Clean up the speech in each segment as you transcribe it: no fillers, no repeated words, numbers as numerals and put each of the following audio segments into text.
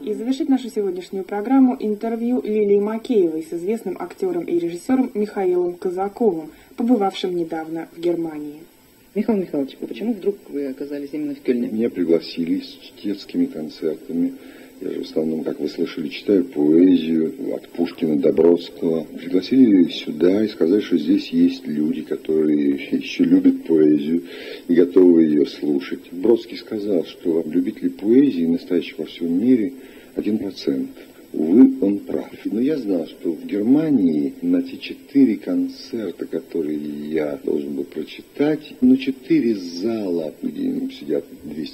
И завершит нашу сегодняшнюю программу интервью Лилии Макеевой с известным актером и режиссером Михаилом Казаковым, побывавшим недавно в Германии. Михаил Михайлович, почему вдруг вы оказались именно в Кёльне? Меня пригласили с чтецкими концертами. Я же в основном, как вы слышали, читаю поэзию от Пушкина до Бродского. Пригласили сюда и сказали, что здесь есть люди, которые еще любят поэзию и готовы ее слушать. Бродский сказал, что любителей поэзии, настоящих во всем мире, 1%. Увы, он прав. Но я знал, что в Германии на те 4 концерта, которые я должен был прочитать, 4 зала, где сидят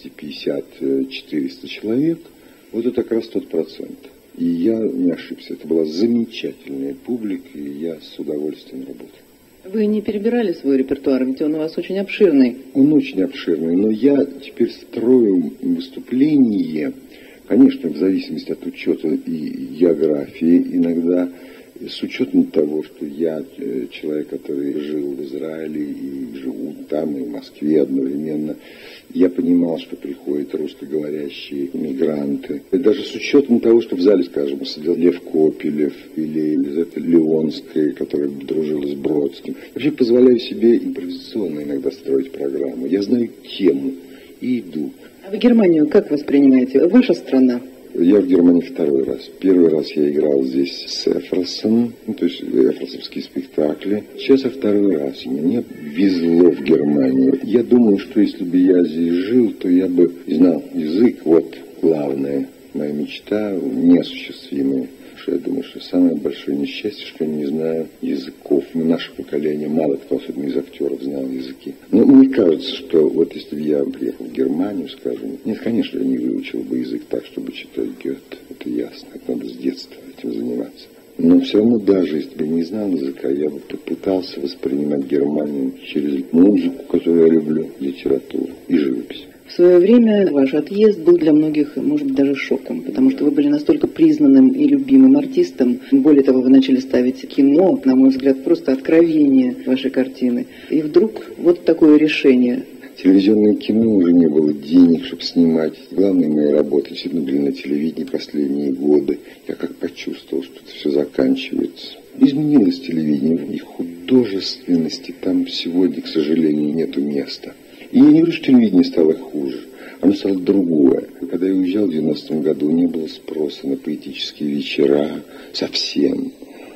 250-400 человек, вот это как раз тот процент. И я не ошибся. Это была замечательная публика, и я с удовольствием работал. Вы не перебирали свой репертуар, ведь он у вас очень обширный. Он очень обширный, но я теперь строю выступление, конечно, в зависимости от учета и географии, иногда с учетом того, что я человек, который жил в Израиле и живу там, и в Москве одновременно, я понимал, что приходят русскоговорящие мигранты. И даже с учетом того, что в зале, скажем, сидел Лев Копелев или Елизавета Леонская, которая дружила с Бродским. Я вообще позволяю себе импровизационно иногда строить программу. Я знаю тему и иду. А вы Германию как воспринимаете? Ваша страна? Я в Германии второй раз. Первый раз я играл здесь с Эфросом, то есть эфросовские спектакли. Сейчас я второй раз. Мне везло в Германию. Я думаю, что если бы я здесь жил, то я бы знал язык. Вот главная моя мечта, неосуществимая. Я думаю, что самое большое несчастье, что я не знаю языков. Наше поколение, мало кто, особенно из актеров, знал языки. Но мне кажется, что вот если бы я приехал в Германию, скажем, нет, конечно, я не выучил бы язык так, чтобы читать Гёте. Это ясно, это надо с детства этим заниматься. Но все равно, даже если бы я не знал языка, я бы попытался воспринимать Германию через музыку, которую я люблю, литературу и живопись. В свое время ваш отъезд был для многих, может быть, даже шоком, потому что вы были настолько признанным и любимым артистом. Более того, вы начали ставить кино, на мой взгляд, просто откровение вашей картины. И вдруг вот такое решение. Телевизионное кино уже не было денег, чтобы снимать. Главные мои работы действительно были на телевидении последние годы. Я как почувствовал, что это все заканчивается. Изменилось телевидение, и художественности там сегодня, к сожалению, нету места. И я не говорю, что телевидение стало хуже, оно стало другое. Когда я уезжал в 90-м году, не было спроса на поэтические вечера совсем.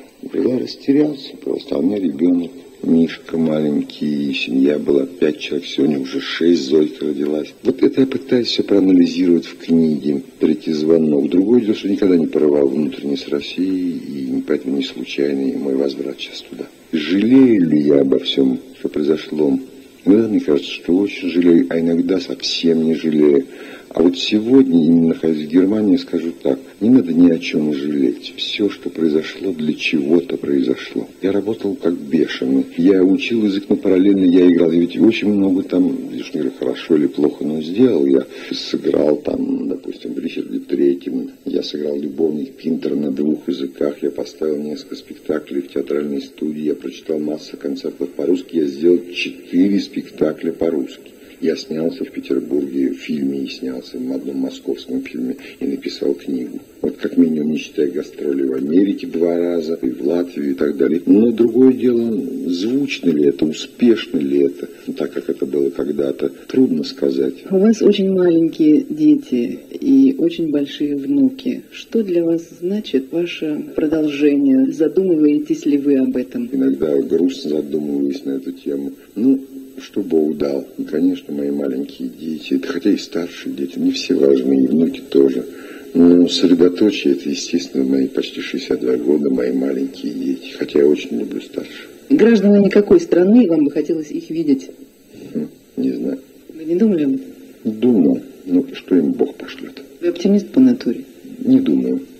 Я растерялся просто, а у меня ребенок, Мишка маленький, семья была 5 человек, сегодня уже 6, Зойка родилась. Вот это я пытаюсь все проанализировать в книге «Третий звонок». Другое дело, что никогда не порывал внутренность России, и поэтому не случайный мой возврат сейчас туда. Жалею ли я обо всем, что произошло? Иногда мне кажется, что очень жалею, а иногда совсем не жалею. А вот сегодня, именно находясь в Германии, скажу так, не надо ни о чем жалеть. Все, что произошло, для чего-то произошло. Я работал как бешеный. Я учил язык, но параллельно я играл. Я ведь очень много там, лишь не говорю, хорошо или плохо, но сделал. Я сыграл там, допустим, в Ричарде Третьем. Я сыграл «Любовник Пинтера» на 2 языках. Я поставил несколько спектаклей в театральной студии. Я прочитал массу концертов по-русски. Я сделал 4 спектакля по-русски. Я снялся в Петербурге в фильме, и снялся в одном московском фильме, и написал книгу. Вот как минимум, не считая гастролей в Америке 2 раза, и в Латвии, и так далее. Но другое дело, звучно ли это, успешно ли это, так как это было когда-то, трудно сказать. У вас очень маленькие дети и очень большие внуки. Что для вас значит ваше продолжение? Задумываетесь ли вы об этом? Иногда грустно задумываюсь на эту тему. Что Бог дал. И, конечно, мои маленькие дети, хотя и старшие дети, не все важны, и внуки тоже. Но средоточие, это, естественно, мои почти 62 года, мои маленькие дети. Хотя я очень люблю старших. Гражданами какой страны вам бы хотелось их видеть? Не знаю. Вы не думали об этом? Думал, но что им Бог пошлет. Вы оптимист по натуре? Не думаю.